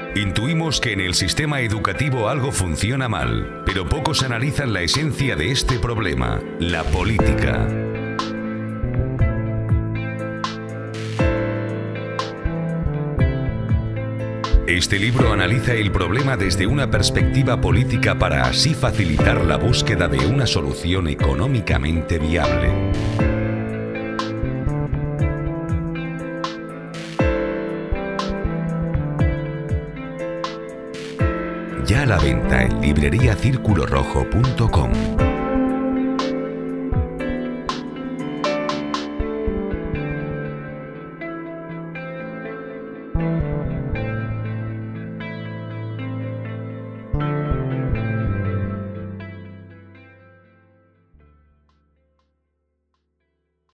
Intuimos que en el sistema educativo algo funciona mal, pero pocos analizan la esencia de este problema, la política. Este libro analiza el problema desde una perspectiva política para así facilitar la búsqueda de una solución económicamente viable. Ya a la venta en libreriacirculorrojo.com.